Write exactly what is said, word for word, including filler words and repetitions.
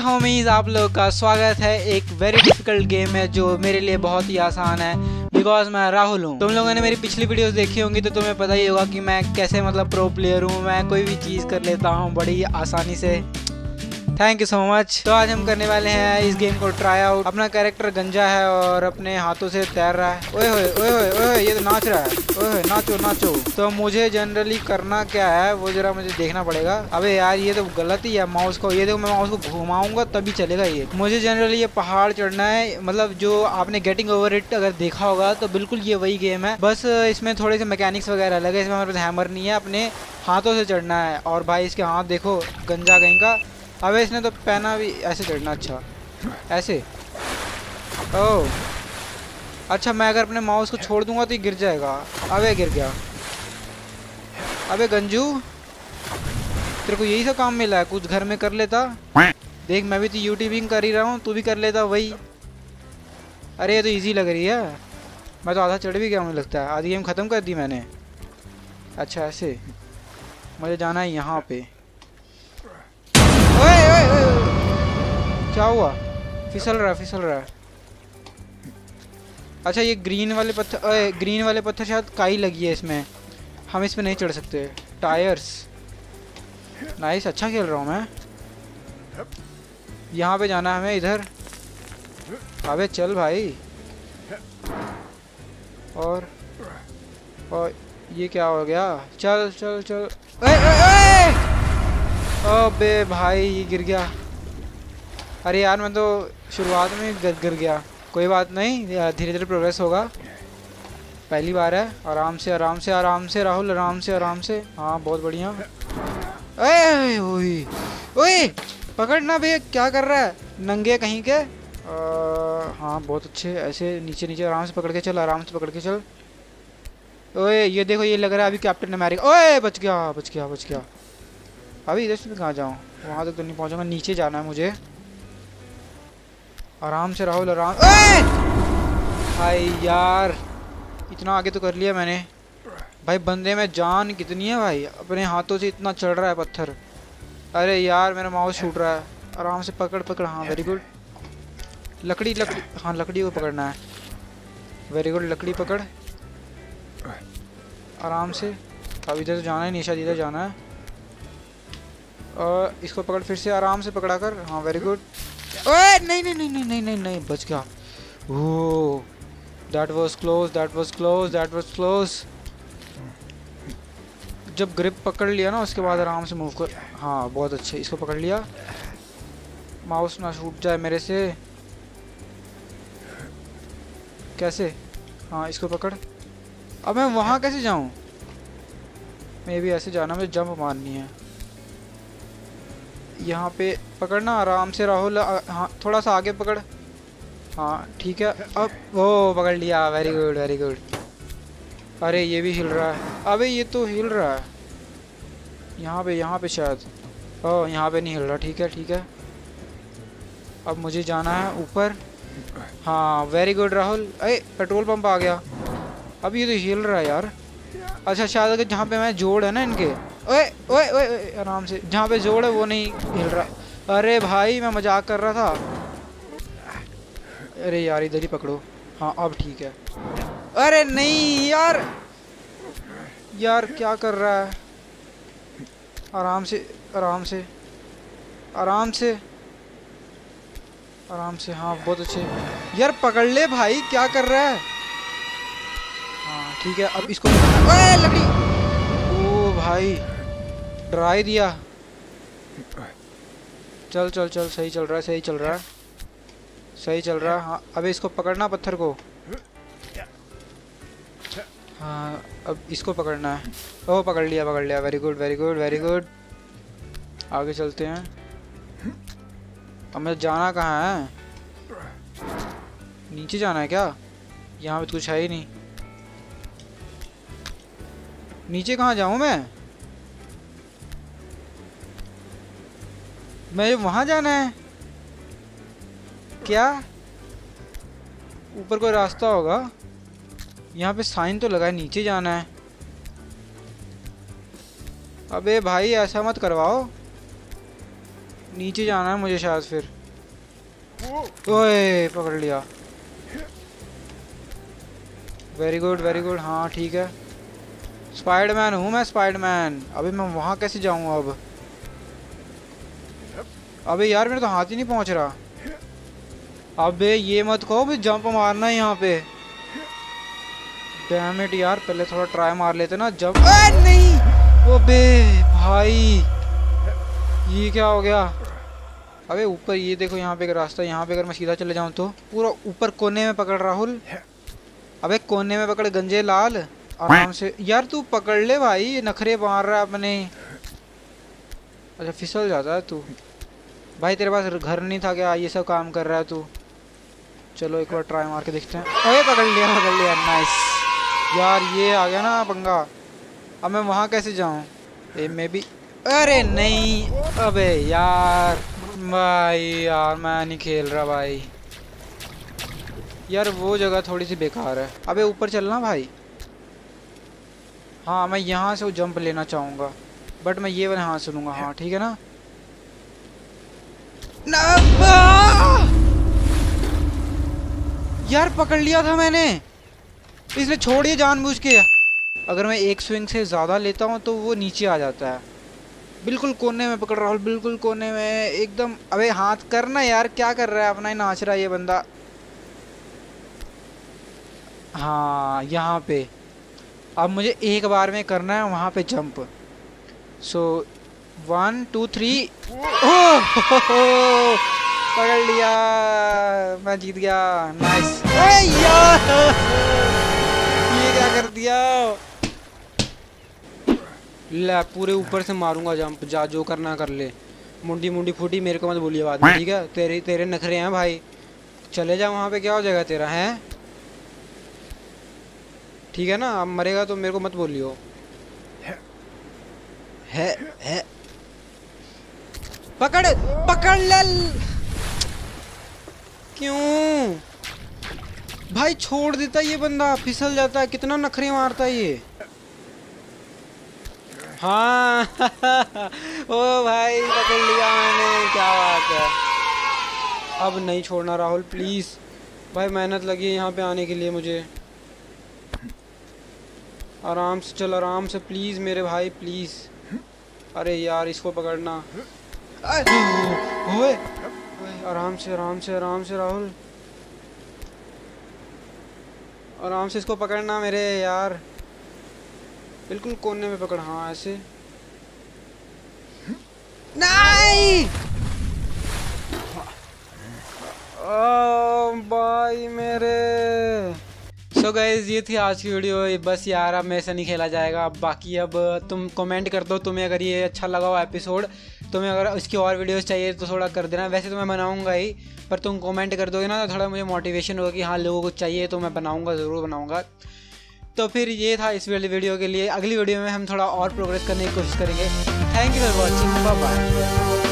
Homies, आप लोग का स्वागत है। एक वेरी डिफिकल्ट गेम है जो मेरे लिए बहुत ही आसान है बिकॉज मैं राहुल हूँ। तुम लोगों ने मेरी पिछली वीडियोस देखी होंगी तो तुम्हें पता ही होगा कि मैं कैसे मतलब प्रो प्लेयर हूँ। मैं कोई भी चीज़ कर लेता हूँ बड़ी आसानी से। Thank you so much. तो आज हम करने वाले हैं इस गेम को ट्राई आउट। अपना कैरेक्टर गंजा है और अपने हाथों से तैर रहा है। ओए होए ओए होए ओए ये तो नाच रहा है। ओए होए नाचो नाचो। तो मुझे जनरली करना क्या है वो जरा मुझे देखना पड़ेगा। अबे यार ये तो गलत ही है। माउस को ये देखो, मैं माउस को घुमाऊंगा तभी चलेगा ये। मुझे जनरली ये पहाड़ चढ़ना है। मतलब जो आपने गेटिंग ओवर इट अगर देखा होगा तो बिल्कुल ये वही गेम है, बस इसमें थोड़े से मैकेनिक्स वगैरह अलग है। इसमें हमारे पास हैमर नहीं है, अपने हाथों से चढ़ना है। और भाई इसके हाथ देखो, गंजा कहीं का। अबे इसने तो पहना भी ऐसे चढ़ना। अच्छा ऐसे। ओह अच्छा, मैं अगर अपने माउस को छोड़ दूंगा तो ये गिर जाएगा। अबे गिर गया। अबे गंजू, तेरे को यही सा काम मिला है, कुछ घर में कर लेता। देख मैं भी तो यूट्यूबिंग कर ही रहा हूँ, तू भी कर लेता वही। अरे ये तो इजी लग रही है। मैं तो आधा चढ़ भी गया, मुझे लगता है आधी गेम ख़त्म कर दी मैंने। अच्छा ऐसे मुझे जाना है यहाँ पे। ओए ओए ओए क्या हुआ? फिसल रहा है फिसल रहा है। अच्छा ये ग्रीन वाले पत्थर, ओए ग्रीन वाले पत्थर शायद काई लगी है इसमें, हम इस पे नहीं चढ़ सकते। टायर्स नाइस, अच्छा खेल रहा हूँ मैं। यहाँ पे जाना है हमें, इधर। अबे चल भाई। और और ये क्या हो गया? चल चल चल। ओए ओए ओए अबे भाई ये गिर गया। अरे यार मैं तो शुरुआत में गिर गिर गया। कोई बात नहीं, धीरे धीरे प्रोग्रेस होगा। पहली बार है। आराम से आराम से आराम से राहुल, आराम से आराम से। हाँ बहुत बढ़िया। ओए ओए ओए पकड़ना भैया, क्या कर रहा है नंगे कहीं के। आ, हाँ बहुत अच्छे। ऐसे नीचे नीचे आराम से पकड़ के चल, आराम से पकड़ के चल। ओए ये देखो, ये लग रहा है अभी कैप्टन अमेरिका। ओए बच गया बच गया बच गया। अभी इधर से कहाँ जाऊँ? वहाँ तक तो नहीं पहुँचूंगा, नीचे जाना है मुझे। आराम से राहुल आराम। ओए भाई यार इतना आगे तो कर लिया मैंने। भाई बंदे में जान कितनी है भाई, अपने हाथों से इतना चढ़ रहा है पत्थर। अरे यार मेरा माउस छूट रहा है। आराम से पकड़ पकड़। हाँ वेरी गुड। लकड़ी लकड़ी, हाँ लकड़ी को पकड़ना है। वेरी गुड, लकड़ी पकड़ आराम से। अब इधर तो जाना है, निशा इधर जाना है। और इसको पकड़ फिर से, आराम से पकड़ा कर। हाँ वेरी गुड। ओए नहीं नहीं नहीं नहीं नहीं नहीं नहीं बच गया। Oh that was close that was close that was close. जब ग्रिप पकड़ लिया ना उसके बाद आराम से मूव कर। हाँ बहुत अच्छे, इसको पकड़ लिया। माउस ना छूट जाए मेरे से। कैसे? हाँ इसको पकड़। अब मैं वहाँ कैसे जाऊँ? मैं भी ऐसे जाना, मुझे जंप मारनी है। यहाँ पे पकड़ना आराम से राहुल। हाँ थोड़ा सा आगे पकड़। हाँ ठीक है। अब वो पकड़ लिया। Very good very good. अरे ये भी हिल रहा है। अबे ये तो हिल रहा है यहाँ पे, यहाँ पे शायद। ओह यहाँ पे नहीं हिल रहा। ठीक है ठीक है। अब मुझे जाना है ऊपर। हाँ वेरी गुड राहुल। अरे पेट्रोल पंप आ गया। अब ये तो हिल रहा है यार। अच्छा शायद अगर जहाँ पे मैं जोड़ है ना इनके। ओए ओए ओए आराम से, जहाँ पे जोड़ है वो नहीं हिल रहा। अरे भाई मैं मजाक कर रहा था। अरे यार इधर ही पकड़ो। हाँ अब ठीक है। अरे नहीं यार, यार क्या कर रहा है? आराम से आराम से आराम से आराम से। हाँ बहुत अच्छे। यार पकड़ ले भाई, क्या कर रहा है? हाँ ठीक है। अब इसको ओए लकड़ी। ओ भाई डरा ही दिया। चल चल चल, सही चल रहा है सही चल रहा है सही चल रहा है। हाँ अबे इसको पकड़ना पत्थर को। हाँ अब इसको पकड़ना है। ओह पकड़ लिया पकड़ लिया। Very good very good very good. आगे चलते हैं। अब मैं जाना कहाँ है? नीचे जाना है क्या? यहाँ पे तो कुछ है ही नहीं। नीचे कहाँ जाऊँ मैं? मैं वहाँ जाना है क्या? ऊपर कोई रास्ता होगा। यहाँ पे साइन तो लगा है, नीचे जाना है। अबे भाई ऐसा मत करवाओ, नीचे जाना है मुझे शायद। फिर ओए पकड़ लिया। Very good very good. हाँ ठीक है, स्पाइडरमैन हूँ मैं, स्पाइडरमैन। अभी मैं वहाँ कैसे जाऊँ अब? अबे यार मेरा तो हाथ ही नहीं पहुँच रहा। अबे ये मत कहो भी जंप मारना है यहाँ पे। डैम इट यार, पहले थोड़ा ट्राई मार लेते ना जंप। ए नहीं, अबे भाई ये क्या हो गया? अबे ऊपर ये देखो, यहाँ पे एक रास्ता, यहाँ पे अगर मैं सीधा चले जाऊँ तो पूरा ऊपर कोने में पकड़ राहुल। अबे कोने में पकड़ गंजे लाल, आराम से यार। तू पकड़ ले भाई, ये नखरे मार रहा है अपने। अच्छा फिसल जाता है तू भाई, तेरे पास घर नहीं था क्या? ये सब काम कर रहा है तू। चलो एक बार ट्राई मार के देखते हैं। अरे पकड़ लिया पकड़ लिया, नाइस यार। ये आ गया ना पंगा। अब मैं वहाँ कैसे जाऊँ? ए मे बी, अरे नहीं। अबे यार भाई, यार मैं नहीं खेल रहा भाई यार, वो जगह थोड़ी सी बेकार है। अबे ऊपर चलना भाई। हाँ मैं यहाँ से वो जंप लेना चाहूँगा, बट मैं ये वाला हाँ सुनूंगा। हाँ ठीक है ना। यार पकड़ लिया था मैंने, इसलिए छोड़िए जानबूझ के। अगर मैं एक स्विंग से ज़्यादा लेता हूँ तो वो नीचे आ जाता है। बिल्कुल कोने में पकड़ राहुल, बिल्कुल कोने में एकदम। अबे हाथ करना यार, क्या कर रहा है? अपना ही नाच रहा है ये बंदा। हाँ यहाँ पे अब मुझे एक बार में करना है वहाँ पे jump. So one two three. Oh पकड़ लिया, मैं जीत गया। नाइस। यार ये क्या कर दिया? ले पूरे ऊपर से मारूंगा जंप, जा जो करना कर ले। मुंडी मुंडी फूटी, मेरे को मत बोलिए बाद में, ठीक है? तेरे तेरे नखरे हैं भाई, चले जा वहाँ पे। क्या हो जाएगा तेरा? है ठीक है ना? अब मरेगा तो मेरे को मत बोलियो। है है पकड़ पकड़ ले। क्यों भाई छोड़ देता ये बंदा, फिसल जाता है। कितना नखरे मारता है ये। हाँ ओ भाई पकड़ लिया मैंने, क्या बात है। अब नहीं छोड़ना राहुल प्लीज भाई, मेहनत लगी है यहाँ पे आने के लिए मुझे। आराम से चल, आराम से प्लीज मेरे भाई प्लीज। अरे यार इसको पकड़ना। ओए आराम से आराम से आराम से राहुल, आराम से इसको पकड़ना मेरे यार, बिल्कुल कोने में पकड़। हाँ ऐसे नहीं। ओ भाई मेरे। सो गाइज ये थी आज की वीडियो। बस यार अब मेरे से नहीं खेला जाएगा। अब बाकी अब तुम कमेंट कर दो, तुम्हें अगर ये अच्छा लगा हो एपिसोड, तुम्हें अगर इसकी और वीडियोस चाहिए तो थोड़ा कर देना। वैसे तो मैं बनाऊंगा ही, पर तुम कमेंट कर दोगे ना तो थोड़ा मुझे मोटिवेशन होगा कि हाँ लोगों को चाहिए, तो मैं बनाऊंगा, ज़रूर बनाऊंगा। तो फिर ये था इस वाली वीडियो के लिए। अगली वीडियो में हम थोड़ा और प्रोग्रेस करने की कोशिश करेंगे। Thank you for watching, bye bye.